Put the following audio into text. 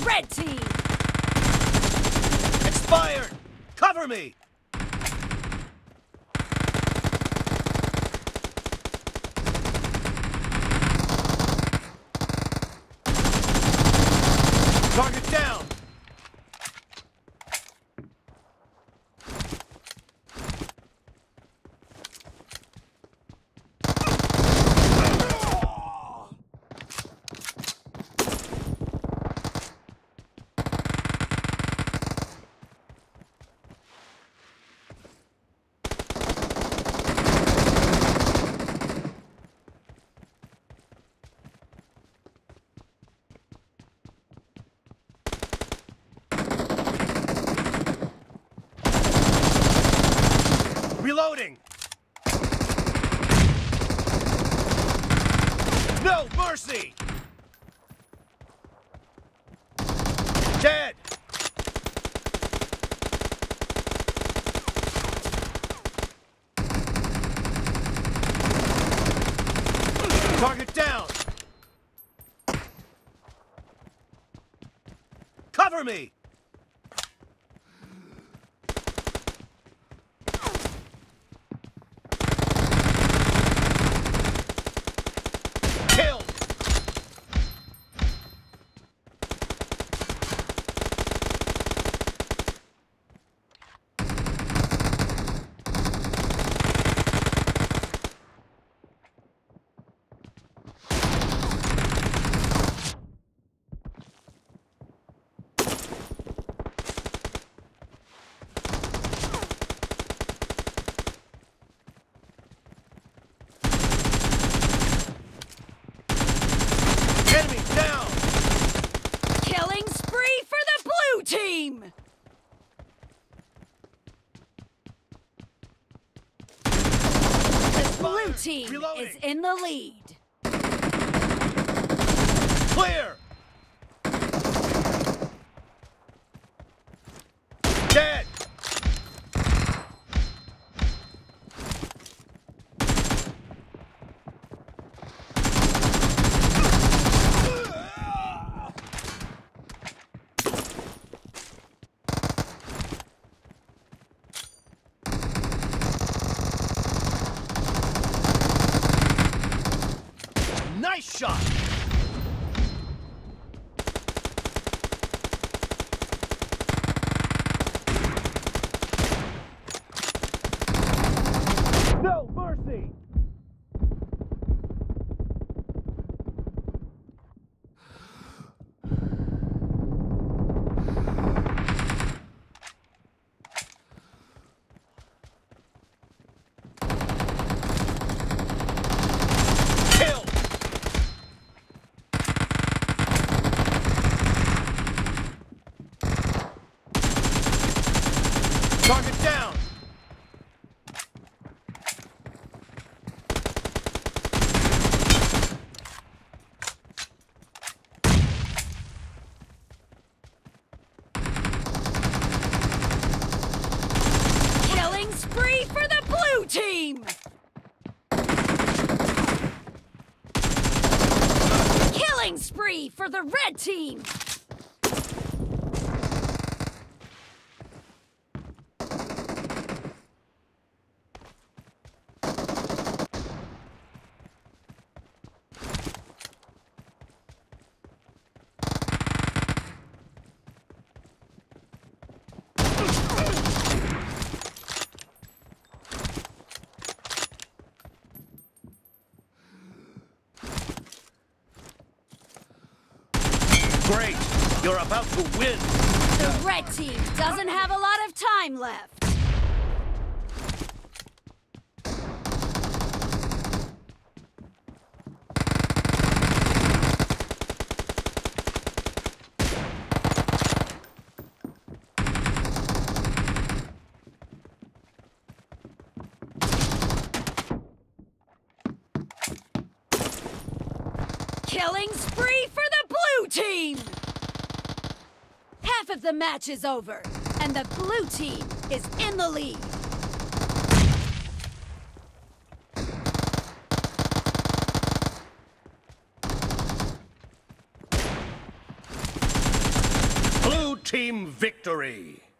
red team! Expired! Cover me! Target down! Reloading! No mercy! Dead! Target down! Cover me! Kill! Enemy down! Killing spree for the blue team! The blue team Reloading. is in the lead. Clear! Dead! Nice shot! No mercy! Kill! Target down! Killing spree for the blue team! Killing spree for the red team! Great! You're about to win! The red team doesn't have a lot of time left. Killing spree for the blue team! Half of the match is over, and the blue team is in the lead. team victory!